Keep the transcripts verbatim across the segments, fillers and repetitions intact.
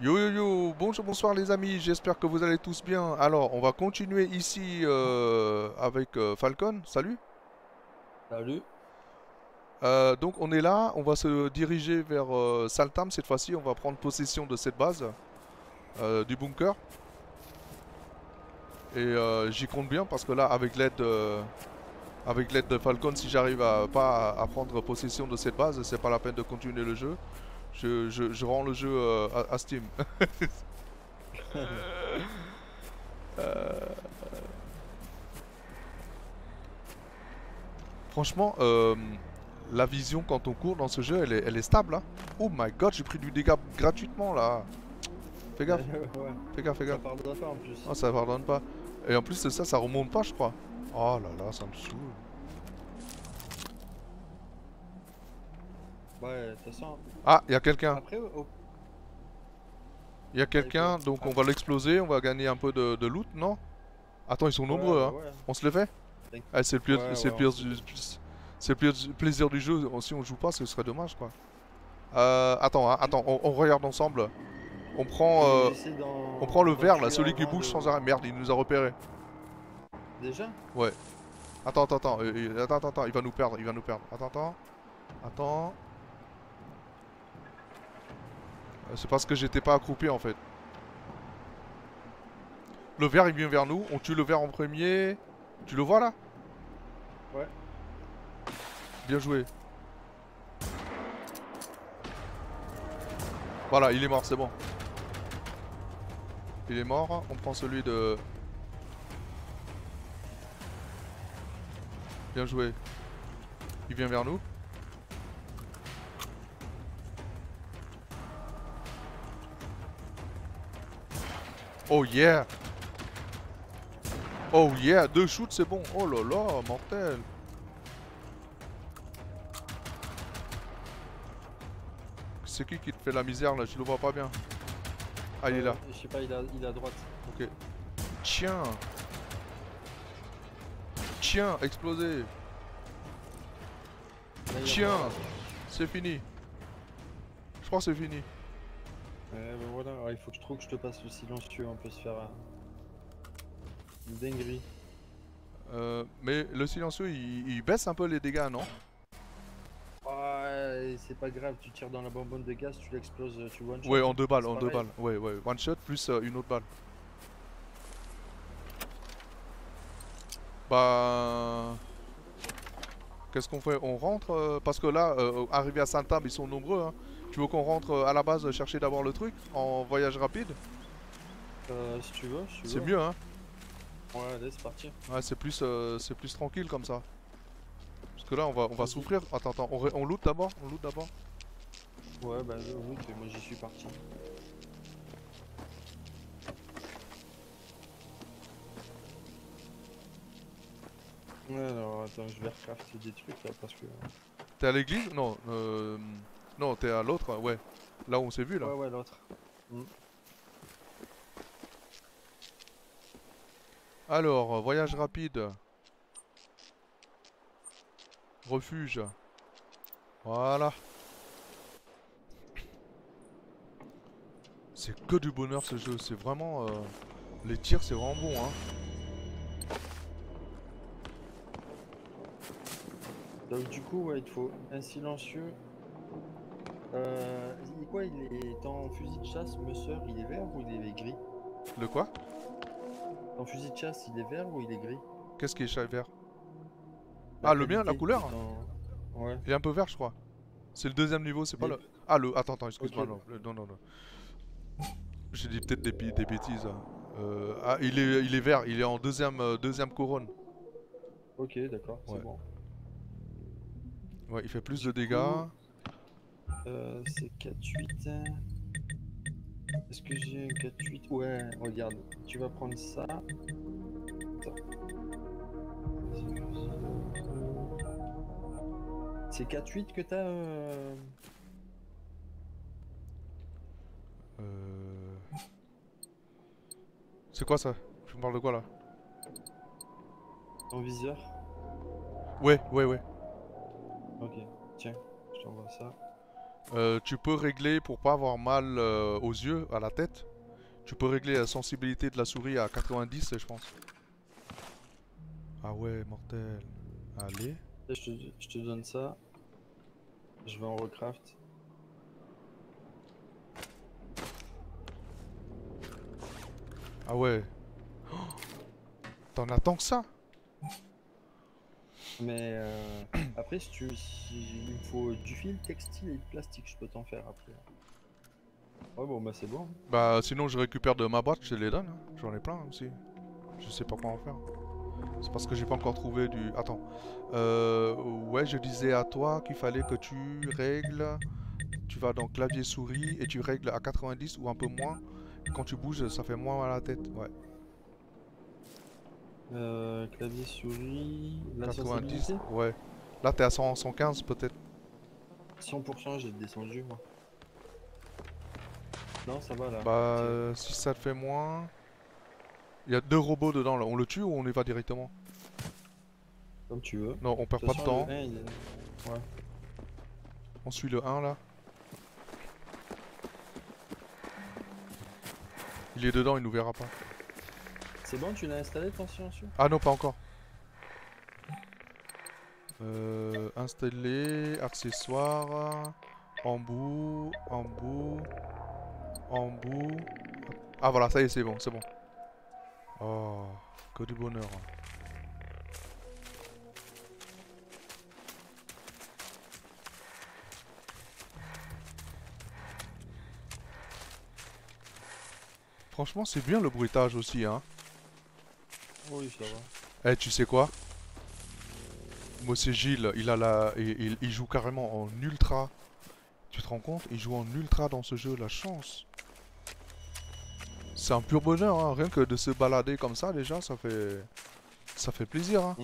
Yo yo yo, bonjour, bonsoir les amis, j'espère que vous allez tous bien. Alors, on va continuer ici euh, avec euh, Falcon, salut. Salut. Euh, donc on est là, on va se diriger vers euh, Saltam cette fois-ci, on va prendre possession de cette base, euh, du bunker. Et euh, j'y compte bien parce que là, avec l'aide euh, avec l'aide de Falcon, si j'arrive à pas à, à prendre possession de cette base, c'est pas la peine de continuer le jeu. Je, je- je rends le jeu euh, à, à Steam. Franchement, euh, la vision quand on court dans ce jeu, elle est, elle est stable. Hein. Oh my god, j'ai pris du dégât gratuitement là. Fais gaffe, Ouais, fais gaffe, fais ça gaffe. pardonne pas en plus. Oh, ça pardonne pas. Et en plus de ça, ça remonte pas, je crois. Oh là là, ça me saoule. Ouais, de toute façon, Ah, il y a quelqu'un. après, oh, Il y a t'as eu quoi? quelqu'un, donc on Ah, va l'exploser, on va gagner un peu de, de loot, non? Attends, ils sont ouais, nombreux, bah hein. ouais. On se le fait? T'inqui- Ah, c'est le, pire- Ouais, c'est ouais, le, on pire se le du- fait. c'est le pire- plaisir du jeu. Si on joue pas, ce serait dommage, quoi. Euh, attends, hein, Tu- attends, on, on regarde ensemble. On prend, euh, euh, J'essaie on prend le d'en d'en vert là, tuer celui qui avant bouge sans de... arrêt. Merde, il nous a repéré. Déjà? Ouais. Attends, attends, attends, euh, euh, attends, attends, attends, il va nous perdre, il va nous perdre. Attends, attends, attends. Euh, C'est parce que j'étais pas accroupi en fait. Le vert il vient vers nous, on tue le vert en premier. Tu le vois là? Ouais. Bien joué. Voilà, il est mort, c'est bon. Il est mort, on prend celui de... Bien joué. Il vient vers nous. Oh yeah. Oh yeah, deux shoots c'est bon. Oh là là, mortel. C'est qui qui te fait la misère là? Je le vois pas bien. Ah, il est Euh, là. je sais pas, il est à, il est à droite. Ok. Tiens. Tiens, explosé. Là, il y en a un Tiens. là-bas. C'est fini. Je crois que c'est fini. Ouais, bah voilà, alors, il faut que je trouve que je te passe le silencieux, on peut se faire un- une dinguerie. Euh, mais le silencieux, il, il baisse un peu les dégâts, non? Ouais, c'est pas grave, tu tires dans la bonbonne de gaz, tu l'exploses, tu one shot. Ouais, en deux balles, C'est en deux pareil. balles. Ouais, ouais. One shot plus euh, une autre balle. Bah... Qu'est-ce qu'on fait? On rentre euh, parce que là, euh, arrivé à Saint-Table, ils sont nombreux. Hein. Tu veux qu'on rentre euh, à la base euh, chercher d'abord le truc en voyage rapide? Euh, si tu veux, si tu C'est veux. mieux, hein? Ouais, allez, c'est parti. Ouais, c'est plus, euh, c'est plus tranquille comme ça. Parce que là, on va, on va Vas-y. souffrir. Attends, attends, on, ré- on loot d'abord? On loot d'abord? Ouais, bah euh, oui, moi j'y suis parti. Ouais, alors attends, je vais recrafter des trucs là parce que. T'es à l'église? Non, euh... non, t'es à l'autre, ouais. Là où on s'est vu, là. Ouais, ouais, l'autre. Hmm. Alors, euh, voyage rapide. Refuge. Voilà. C'est que du bonheur ce jeu. C'est vraiment... euh, Les tirs, c'est vraiment bon, hein. Donc, du coup, ouais, il te faut un silencieux. Euh, il- quoi, il est. Ton fusil de chasse, monsieur, il est vert ou il est gris? Le quoi? Ton fusil de chasse, il est vert ou il est gris? Qu'est-ce qui est chat vert? La Ah, le mien, la qualité de couleur? ton. Ouais. Il est un peu vert, je crois. C'est le deuxième niveau, c'est Il pas est... le... Ah, le... Attends, attends, Ok, excuse-moi, non. Le- Non, non, non. J'ai dit peut-être des, bi- des bêtises. Hein. Euh, Ah, il est, il est vert. Il est en deuxième, euh, deuxième couronne. ok, d'accord, c'est Ouais. bon. Ouais, il fait plus de Du dégâts. coup, euh, c'est quatre huit. Est-ce que j'ai un quatre huit? Ouais, regarde, tu vas prendre ça. Attends. C'est quatre huit que t'as euh... Euh... C'est quoi ça? Tu me parles de quoi là? en viseur? Ouais, ouais, ouais. Ok, tiens, je t'envoie ça. Euh, tu peux régler pour pas avoir mal euh, aux yeux, à la tête. Tu peux régler la sensibilité de la souris à quatre-vingt-dix, je pense. Ah ouais, mortel. Allez. Là, je, te, je te donne ça. Je vais en recraft. Ah ouais. Oh, t'en as tant que ça? Mais euh, après, si tu, si il me faut du fil, textile et de plastique, je peux t'en faire après. Ouais, bon, bah c'est bon. Bah sinon je récupère de ma boîte, je te les donne. Hein. J'en ai plein aussi. Je sais pas quoi en faire. C'est parce que j'ai pas encore trouvé du... Attends. Euh, ouais, je disais à toi qu'il fallait que tu règles... Tu vas dans clavier souris et tu règles à quatre-vingt-dix ou un peu moins. Quand tu bouges, ça fait moins mal à la tête. Ouais. Euh, clavier souris, la quatre-vingt-dix, sensibilité ouais. Là t'es à cent, cent quinze peut-être. cent pour cent, j'ai descendu moi. Non, ça va là. Bah C'est- euh, si ça te fait moins... Il y a deux robots dedans là. On le tue ou on y va directement? Comme tu veux. Non, on De perd toute pas de façon, temps. le un, il est... Ouais. On suit le un là. Il est dedans, il nous verra pas. C'est bon, tu l'as installé ton silencieux? Ah non, pas encore. Euh, installer, accessoires, embout, embout, embout. Ah voilà, ça y est, c'est bon, c'est bon. Oh, que du bonheur. Franchement, c'est bien le bruitage aussi, hein. Oui, ça va. Eh, tu sais quoi? Moi, c'est Gilles, il a la, il, il- il joue carrément en ultra. Tu te rends compte? Il joue en ultra dans ce jeu, la chance. C'est un pur bonheur, hein. Rien que de se balader comme ça, déjà, ça fait, ça fait plaisir, hein. Mm.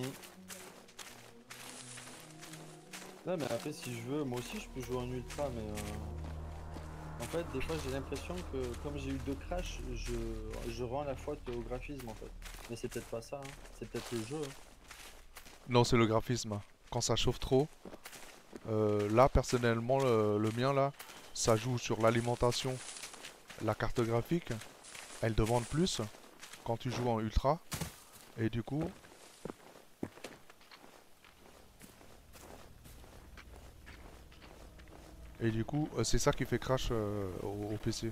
Non, mais après, si je veux, moi aussi, je peux jouer en ultra, mais euh, en fait, des fois, j'ai l'impression que comme j'ai eu deux crashs, je, je rends la faute au graphisme, en fait. Mais c'est peut-être pas ça, hein. C'est peut-être le jeu, hein. Non, c'est le graphisme. Quand ça chauffe trop, euh, là, personnellement, le, le mien, là, ça joue sur l'alimentation. La carte graphique, elle demande plus quand tu joues en ultra. Et du coup... Et du coup, euh, c'est ça qui fait crash euh, au, au P C.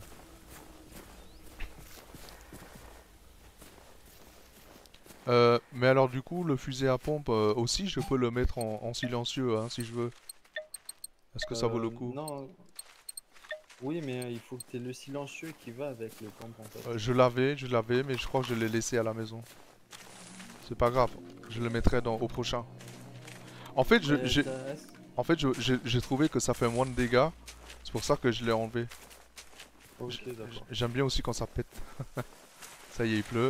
Euh, mais alors du coup, le fusil à pompe euh, aussi, je peux le mettre en, en silencieux, hein, si je veux. Est-ce que ça vaut le Euh, coup? non, oui, mais euh, il faut que tu aies le silencieux qui va avec le pompe, en fait. Euh, je l'avais, je l'avais, mais je crois que je l'ai laissé à la maison. C'est pas grave, je le mettrai dans, au prochain. En fait, je- Mais j'ai t'as- en fait, je- j'ai j'ai trouvé que ça fait moins de dégâts. C'est pour ça que je l'ai enlevé. Ok, J- d'accord. J'aime bien aussi quand ça pète. Ça y est, il pleut.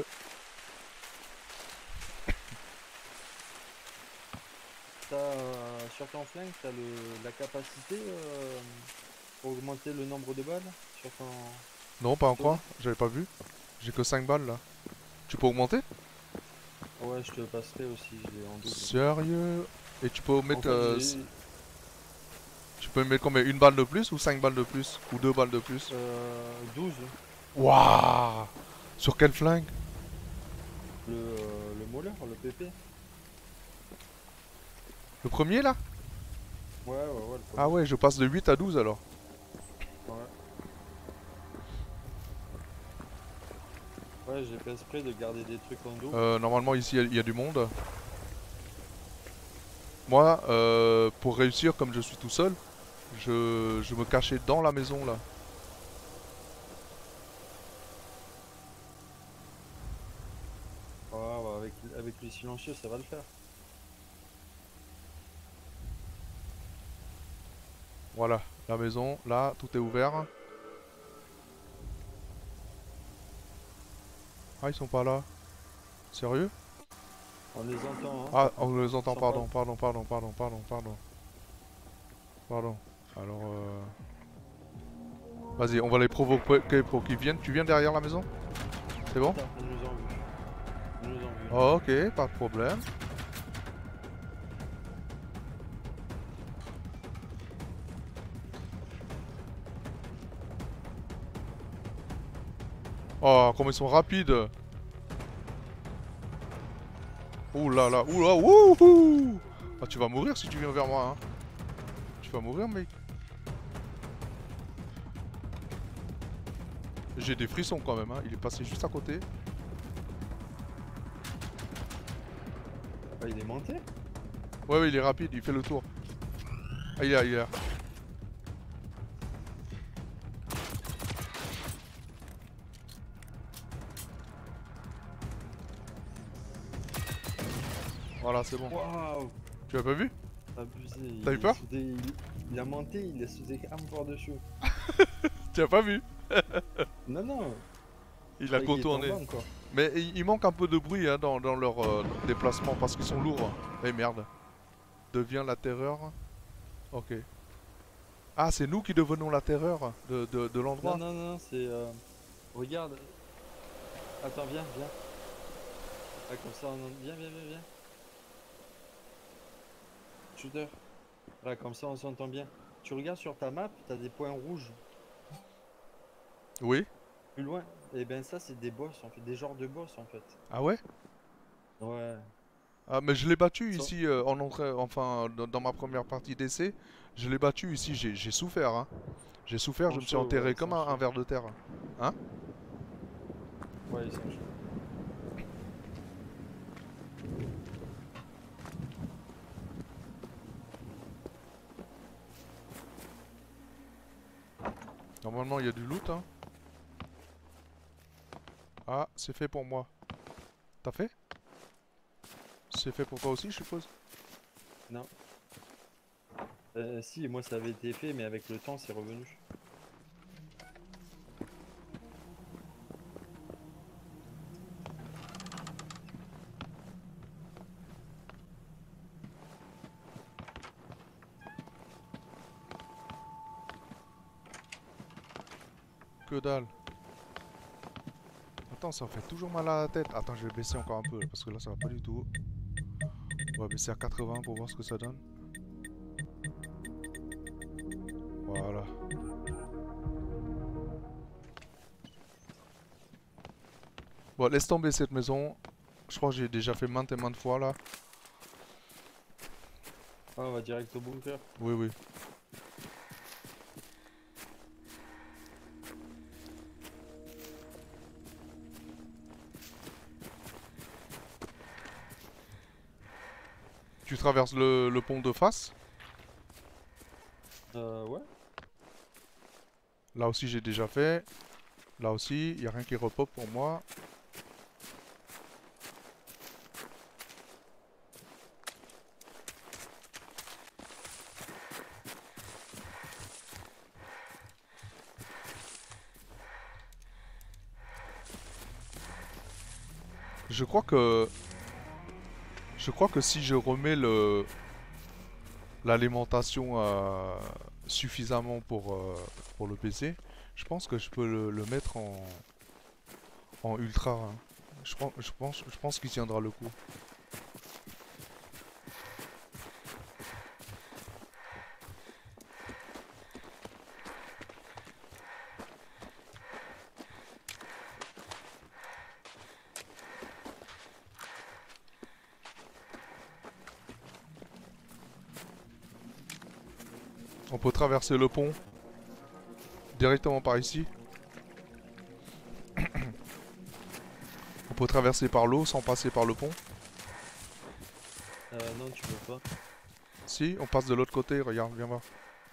T'as, euh, sur ton flingue, t'as le, la capacité euh, pour augmenter le nombre de balles sur ton... Non, pas pistolet. encore, j'avais pas vu. J'ai que cinq balles là. Tu peux augmenter? Ouais, je te le passerai aussi, je l'ai en double. Sérieux? Et tu peux En mettre... fait, euh, s- j'ai tu peux mettre combien? Une balle de plus ou cinq balles de plus? Ou deux balles de plus? euh, douze, Waouh! Sur quel flingue? le, euh, le Mauler, le P P. Le premier là? Ouais, ouais, ouais, le Ah premier. ouais, je passe de huit à douze alors. Ouais, ouais, j'ai fait exprès de garder des trucs en double. Euh, normalement ici il y, a du monde. Moi, euh, pour réussir comme je suis tout seul, je, je me cachais dans la maison là. Ouais, ouais, avec, avec le silencieux, ça va le faire. Voilà, la maison, là, tout est ouvert. Ah, ils sont pas là. Sérieux? On les entend, hein. Ah, on les entend, Ils sont pardon, pas- pardon, pardon, pardon, pardon, pardon. Pardon. Alors, euh... vas-y, on va les provoquer pour qu'ils viennent. Tu viens derrière la maison? C'est bon? Attends, ils nous ont vus. Ils nous ont vus. Oh, ok, pas de problème. Oh, comme ils sont rapides. Ouh là là, ouh là, wouhou. Ah, tu vas mourir si tu viens vers moi, hein. Tu vas mourir, mec. J'ai des frissons quand même, hein. Il est passé juste à côté. Ah, il est monté? Ouais, ouais, il est rapide, il fait le tour. Ah, il est là, il est là. Voilà, c'est bon. Waouh! Tu l'as pas vu? Abusé. T'as eu il est peur? soudé, il... il a monté, il a soudé carrément par-dessus. Tu l'as pas vu? Non, non. Il Je a croyais qu'il est tombé contourné. encore. Mais il, il manque un peu de bruit hein, dans, dans leur euh, déplacement parce qu'ils sont lourds. Eh merde. Devient la terreur. Ok. Ah, c'est nous qui devenons la terreur de, de, de Non, l'endroit. non, non, c'est... euh, Regarde. Attends, viens, viens. Ah, comme ça, on... Viens, viens, viens, viens. Shooter. Là, comme ça, on s'entend bien. Tu regardes sur ta map, t'as des points rouges. Oui. Plus loin. Et ben ça, c'est des boss, en fait. Des genres de boss, en fait. Ah ouais? Ouais. Ah, mais je l'ai battu Ça... ici euh, en entrée, enfin dans, dans ma première partie d'essai. Je l'ai battu ici, j'ai j'ai souffert. Hein. J'ai souffert, Ils je sont me suis chauds, ouais, enterré ils comme sont un, un chauds. ver de terre. Hein? Ouais, ils sont chauds. Normalement, il y a du loot. Hein. Ah, c'est fait pour moi. T'as fait? C'est fait pour toi aussi, je suppose? Non. Euh, si, moi, ça avait été fait, mais avec le temps, c'est revenu. Que dalle. Attends, ça fait toujours mal à la tête. Attends, je vais baisser encore un peu là, parce que là, ça va pas du tout. On va baisser à quatre-vingts pour voir ce que ça donne. Voilà. Bon, laisse tomber cette maison. Je crois que j'ai déjà fait maintes et maintes fois là. Ah, on va direct au bunker. Oui, oui. Tu traverses le, le pont de face. Euh, ouais. Là aussi, j'ai déjà fait. Là aussi, il n'y a rien qui repop pour moi. Je crois que... Je crois que si je remets le... l'alimentation euh, suffisamment pour, euh, pour le P C, je pense que je peux le, le mettre en... en ultra. Hein. Je pense, je pense, je pense qu'il tiendra le coup. On peut traverser le pont directement par ici. On peut traverser par l'eau sans passer par le pont. Euh, non, tu peux pas. Si, on passe de l'autre côté, regarde, viens voir.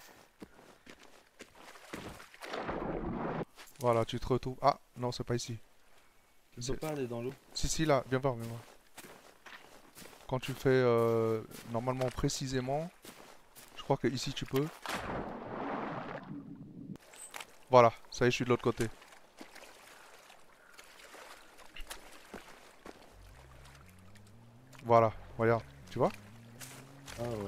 Voilà, tu te retrouves. Ah, non, c'est pas ici. Tu peux pas aller dans l'eau. Si, si, là, viens voir, viens voir. Quand tu fais euh, normalement précisément, je crois que ici tu peux. Voilà, ça y est, je suis de l'autre côté. Voilà, regarde, tu vois? Ah ouais.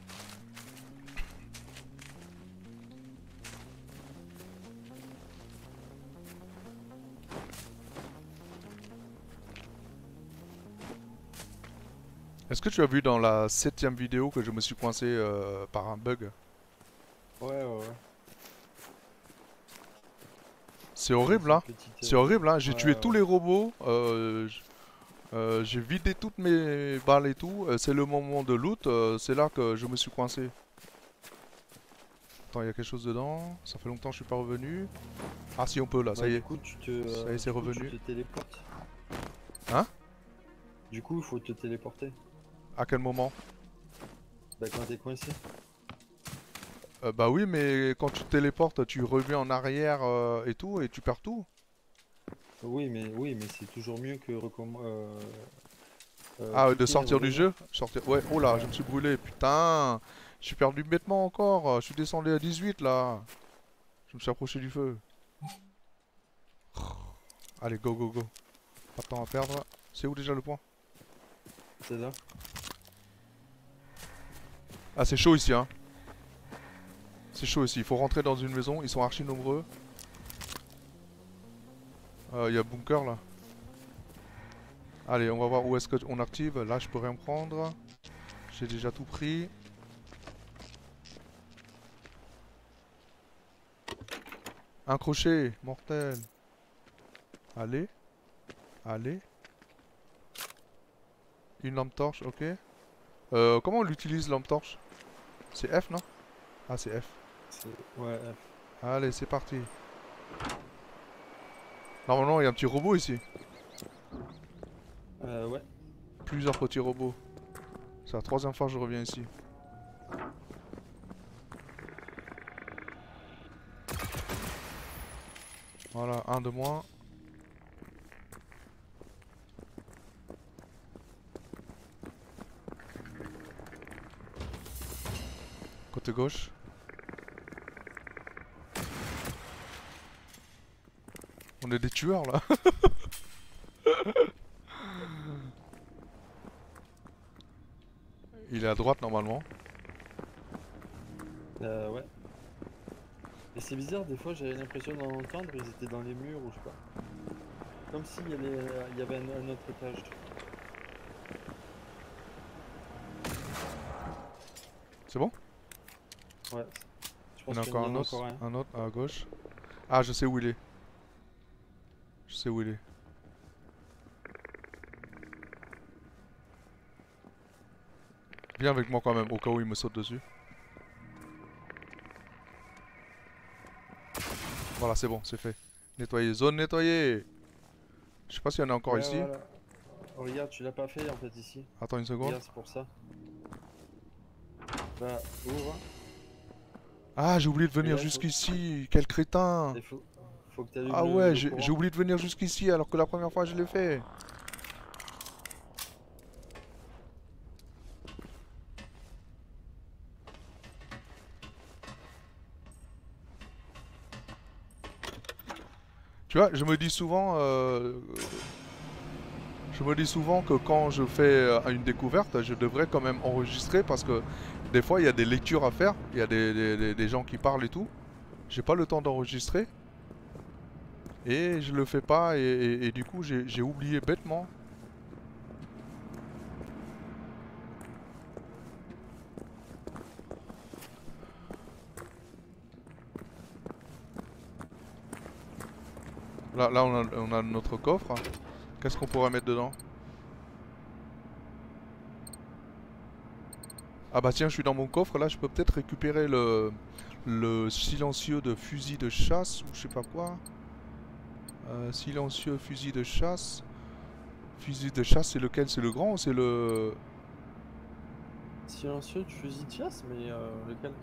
Est-ce que tu as vu dans la septième vidéo que je me suis coincé euh, par un bug? Ouais, ouais, ouais. C'est horrible, cette hein. petite, C'est euh, horrible, hein. J'ai ouais, tué tous ouais. les robots. Euh, j- euh, j'ai vidé toutes mes balles et tout. Euh, c'est le moment de loot. Euh, c'est là que je me suis coincé. Attends, il y a quelque chose dedans. Ça fait longtemps que je suis pas revenu. Ah si, on peut là. Ça Ouais, y du est. coup, tu te, Ça y est, euh, c'est du coup, tu revenu. te téléportes. Hein? Du coup, il faut te téléporter. À quel moment? Bah, quand t'es coincé. Euh, Bah oui, mais quand tu te téléportes, tu reviens en arrière euh, et tout, et tu perds tout. Oui, mais oui, mais c'est toujours mieux que recomm- euh, euh, Ah, de quitter et sortir du revenir. jeu? Sortir... Ouais, oh là, je Ouais. me suis brûlé, putain. Je suis perdu bêtement encore. Je suis descendu à dix-huit là. Je me suis approché du feu. Allez, go, go, go. Pas de temps à perdre. C'est où déjà le point? C'est là. Ah, c'est chaud ici, hein. C'est chaud ici. Il faut rentrer dans une maison. Ils sont archi nombreux. Euh, Il y a bunker là. Allez, on va voir où est-ce qu'on active. Là, je peux rien prendre. J'ai déjà tout pris. Un crochet, mortel. Allez, allez. Une lampe torche, ok. Euh, comment on l'utilise lampe torche? C'est F, non? Ah, c'est F. C'est... Ouais, F. Allez, c'est parti. Normalement, il y a un petit robot ici. Euh, ouais. Plusieurs petits robots. C'est la troisième fois que je reviens ici. Voilà, un de moins. Côté gauche. On est des tueurs là. Il est à droite normalement. Euh, ouais. Et c'est bizarre, des fois j'avais l'impression d'en entendre, ils étaient dans les murs ou je sais pas. Comme s'il y avait, il y avait un, un autre étage. C'est bon? Ouais. Je Il y pense en a qu'il y en encore un a autre. encore un. Un autre à gauche. Ah, je sais où il est. Je sais où il est. Viens avec moi quand même, au cas où il me saute dessus. Voilà, c'est bon, c'est fait. Nettoyer, zone nettoyée. Je sais pas s'il y en a encore Ouais, ici. voilà. Oh, regarde, tu l'as pas fait en fait ici. Attends une seconde. Regarde, c'est pour ça. Bah, ouvre. Ah, j'ai oublié de Et venir là, il faut, qu'ici. Quel crétin. il faut, faut que tu allumes Ah le, ouais, le j'ai j'ai courant. oublié de venir jusqu'ici alors que la première fois je l'ai fait. Tu vois, je me dis souvent, euh, je me dis souvent que quand je fais euh, une découverte, je devrais quand même enregistrer parce que des fois il y a des lectures à faire, il y a des, des- des- des gens qui parlent et tout. J'ai pas le temps d'enregistrer et je le fais pas et, et- et du coup j'ai j'ai oublié bêtement. Là, là on a, on a notre coffre. Qu'est-ce qu'on pourrait mettre dedans? Ah bah tiens, je suis dans mon coffre, là je peux peut-être récupérer le, le silencieux de fusil de chasse ou je sais pas quoi. Euh, silencieux fusil de chasse. Fusil de chasse, c'est lequel? C'est le grand ou c'est le... Silencieux de fusil de chasse, mais euh, lequel?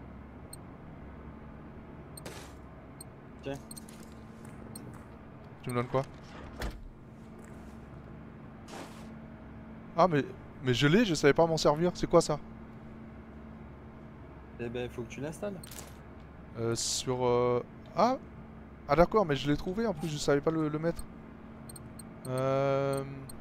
Tiens. Tu me donnes quoi? Ah mais, mais je l'ai, je savais pas m'en servir. C'est quoi ça? Eh ben, faut que tu l'installes. Euh, sur... euh, Ah, ah d'accord, mais je l'ai trouvé en plus, je savais pas le, le mettre. Euh...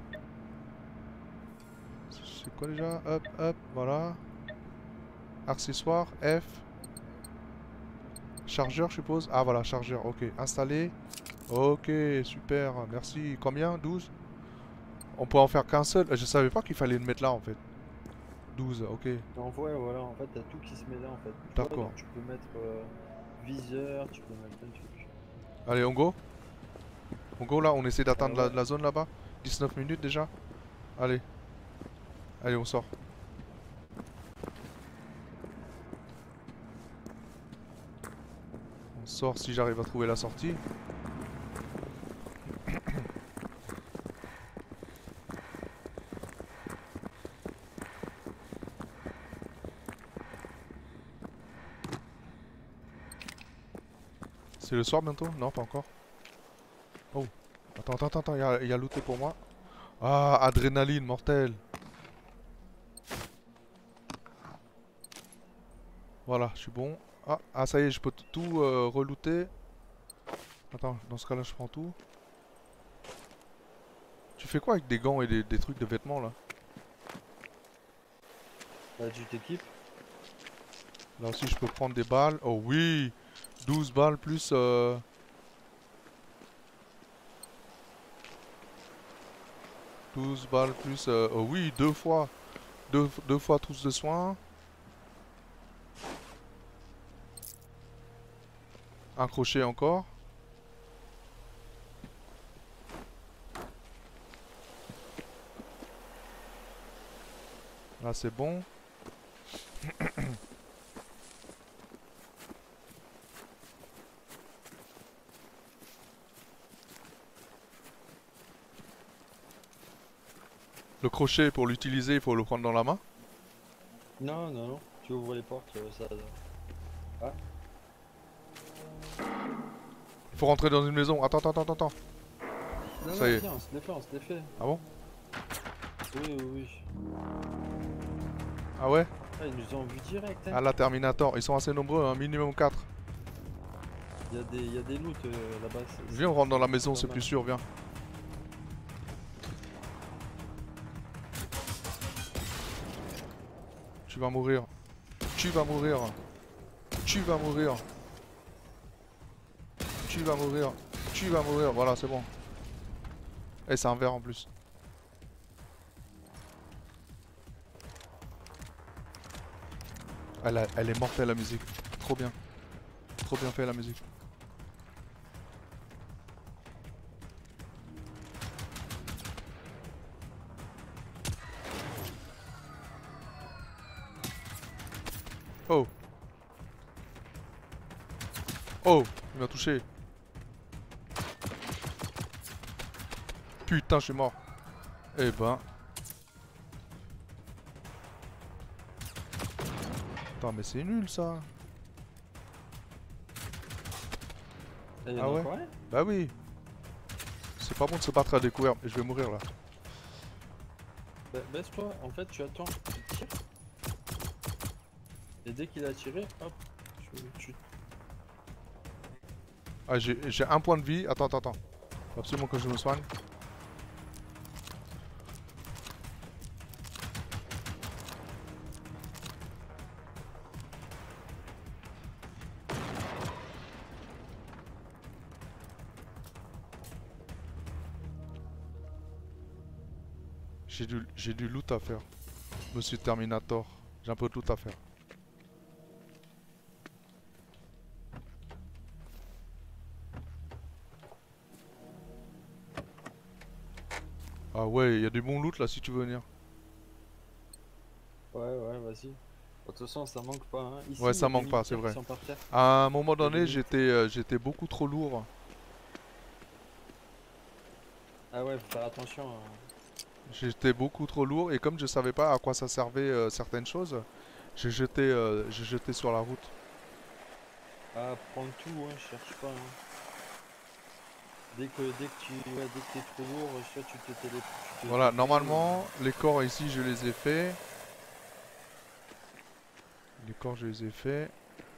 C'est quoi déjà? Hop, hop, voilà. Accessoires, F. Chargeur, je suppose. Ah voilà, chargeur, ok. Installé. Ok, super, merci. Combien? douze? On peut en faire qu'un seul. Je savais pas qu'il fallait le mettre là en fait. douze, ok. En vrai, voilà, en fait, t'as tout qui se met là en fait. Tu vois, D'accord. donc tu peux mettre euh, viseur, tu peux mettre plein de trucs. Allez, on go. On go là, on essaie d'atteindre Ah la, ouais. la zone là-bas. dix-neuf minutes déjà. Allez. Allez, on sort. On sort si j'arrive à trouver la sortie. C'est le soir bientôt? Non, pas encore. Oh. Attends, attends, attends, il y a, il y a looté pour moi. Ah, adrénaline, mortel. Voilà, je suis bon. Ah, ah, ça y est, je peux t- tout euh, relooter. Attends, dans ce cas-là, je prends tout. Tu fais quoi avec des gants et des, des trucs de vêtements là? Bah tu t'équipes. Là aussi, je peux prendre des balles. Oh oui! douze balles plus... Euh... douze balles plus... euh, Oh oui, deux fois. Deux, deux fois trousse de soins. Un crochet encore. Là, c'est bon. Le crochet, pour l'utiliser, il faut le prendre dans la main. Non, non, non. Tu ouvres les portes, euh, ça. Ah, Il faut rentrer dans une maison. Attends, attends, attends, attends. non, Ça non, y est. viens, on se les fait, on se les fait. Ah bon? Oui, oui, oui. Ah ouais? Ah, ils nous ont vu direct, hein. Ah là, Terminator. Ils sont assez nombreux, un minimum quatre. Il y a des, il y a des loots euh, là-bas. c'est- Viens, on rentre dans la c'est maison, pas c'est mal. plus sûr, viens. Tu vas mourir. Tu vas mourir. Tu vas mourir. Tu vas mourir. Tu vas mourir. Voilà, c'est bon. Et c'est un verre en plus. Elle, a- elle est mortelle la musique. Trop bien. Trop bien fait la musique. Oh. Oh, il m'a touché. Putain, je suis mort. Eh ben. Attends, mais c'est nul ça. Ah, il y en Ah a ouais? encore un. Bah oui. C'est pas bon de se battre à découvert. Et je vais mourir là. Ba- Baisse-toi, en fait, tu attends, tu tires. Et dès qu'il a tiré, hop, tu, tu- Ah, j'ai j'ai un point de vie. Attends, attends, attends. Faut absolument que je me soigne. J'ai du, j'ai du loot à faire. Monsieur Terminator. J'ai un peu de loot à faire. Ah ouais, il y a du bon loot là si tu veux venir. Ouais, ouais, vas-y. De toute façon, ça manque pas, hein. Ici, Ouais, il y ça a des manque pas, c'est militaires vrai. qui sont par terre. À un moment Il y a des donné, loot. j'étais euh, j'étais beaucoup trop lourd. Ah ouais, faut faire attention, hein. J'étais beaucoup trop lourd et comme je savais pas à quoi ça servait euh, certaines choses, j'ai jeté, euh, j'ai jeté sur la route. Ah, prends tout, hein, cherche pas, hein. Dès que, dès que tu, ouais, dès que t'es trop lourd, soit tu te télé, tu te Voilà, T P, normalement, les corps ici, je les ai faits. Les corps, je les ai faits.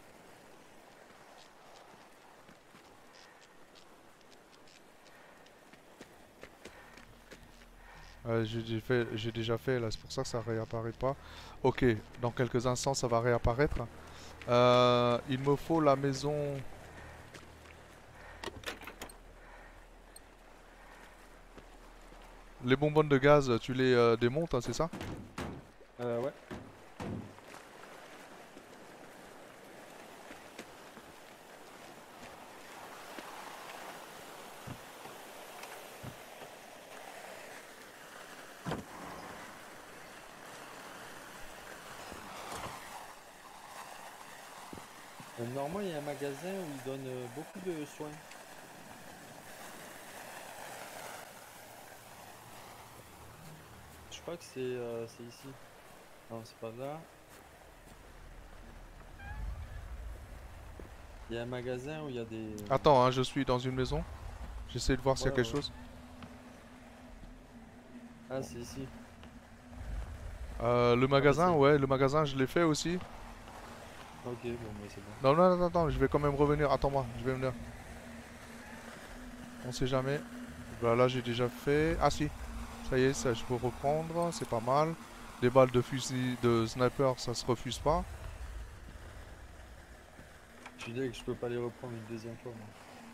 Euh, j'ai j'ai fait, j'ai déjà fait, là, c'est pour ça que ça réapparaît pas. Ok, dans quelques instants, ça va réapparaître. Euh, il me faut la maison. Les bonbonnes de gaz, tu les euh, démontes, hein, c'est ça? euh, ouais. Euh, normalement, il y a un magasin où ils donnent euh, beaucoup de soins. Je crois que c'est euh, c'est ici. Non, c'est pas là. Il y a un magasin où il y a des... Attends, hein, je suis dans une maison. J'essaie de voir s'il y Ouais, a quelque ouais. chose. Ah, c'est ici. Euh, le Ah bah magasin, c'est... ouais, le magasin, je l'ai fait aussi. Ok, bon, bah c'est bon. Non, non, non, attends, je vais quand même revenir. Attends-moi, je vais venir. On sait jamais. Bah, là, j'ai déjà fait. Ah, si. Ça y est, ça, je peux reprendre. C'est pas mal. Les balles de fusil de sniper, ça se refuse pas. Je suis dit que je peux pas les reprendre une deuxième fois, moi.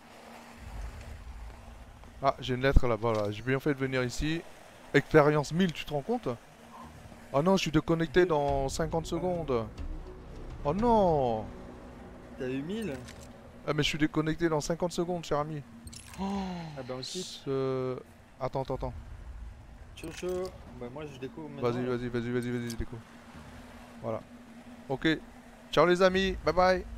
Ah, j'ai une lettre là-bas. Là. J'ai bien fait de venir ici. Expérience mille, tu te rends compte? Oh non, je suis déconnecté Deux... dans cinquante secondes. Oh non! T'as eu mille? Ah, mais je suis déconnecté dans cinquante secondes, cher ami. Oh, Ah bah on quitte. ce... Attends, attends, attends. Chaud chaud. Bah moi je découvre maintenant Vas-y, là. vas-y, vas-y, vas-y, vas-y, déco. Voilà. Ok. Ciao les amis. Bye bye.